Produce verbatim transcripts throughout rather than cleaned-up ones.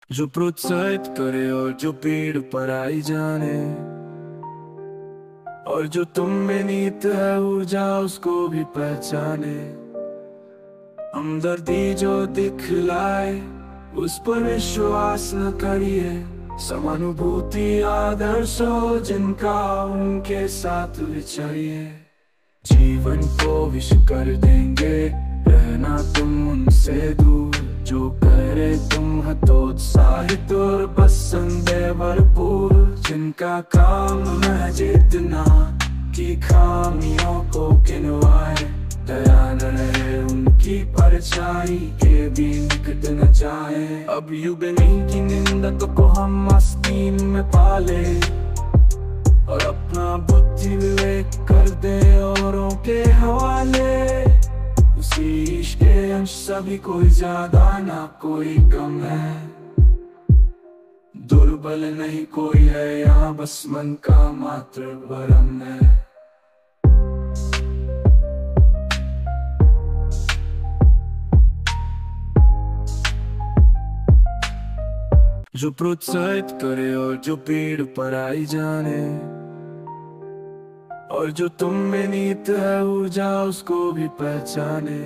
जो प्रोत्साहित करे और जो पेड़ पर आई जाने, और जो तुम में नीत है ऊर्जा उसको भी पहचाने। हमदर्दी जो दिखलाए उस पर विश्वास न करिए, समानुभूति आदर्श हो जिनका उनके साथ विचरिए। जीवन को विष कर देंगे रहना तुम उनसे दूर, जो करे तुम हतोत्साहित और बस संदेह भरपूर। जिनका काम है जितना की खामियों को गिनवाए, दया न रहे उनकी परछाई के भी निकट न जाए। अब युगनी की निंदक को हम आस्तीन में पाले, और अपना बुद्धि विवेक कर दे औरों के हवाले। उसी ईश के अंश सभी कोई ज्यादा ना कोई कम है, दुर्बल नहीं कोई है यहाँ बस मन का मात्र भरम है। जो प्रोत्साहित करे और जो पेड़ पर आई जाने, और जो तुम में नीत है ऊर्जा उसको भी पहचाने।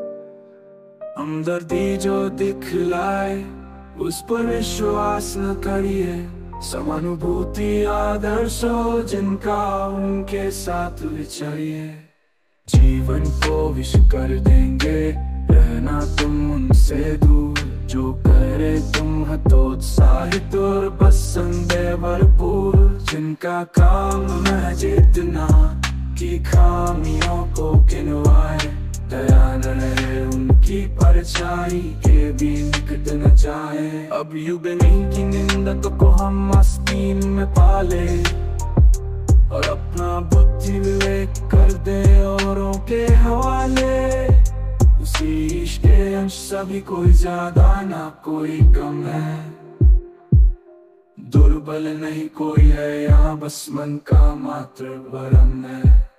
हमदर्दी जो दिखलाए उस पर विश्वास न करिए, समानुभूति आदर्श हो जिनका उनके साथ विचरिए। जीवन को विष कर देंगे रहना तुम उनसे दूर, जो करे तुम हतोत्साहित और बस संदेह भरपूर। जिनका काम है जितना की खामियों को गिनवाए, दया न रहे उनकी परछाई के भी निकट न जाए। अब युगनी की निंदक को हम आस्तीन में पाले, और अपना बुद्धि विवेक कर दे औरों के हवाले। उसी ईश के अंश सभी कोई ज्यादा ना कोई कम है, दुर्बल नहीं कोई है यहाँ बस मन का मात्र भरम है।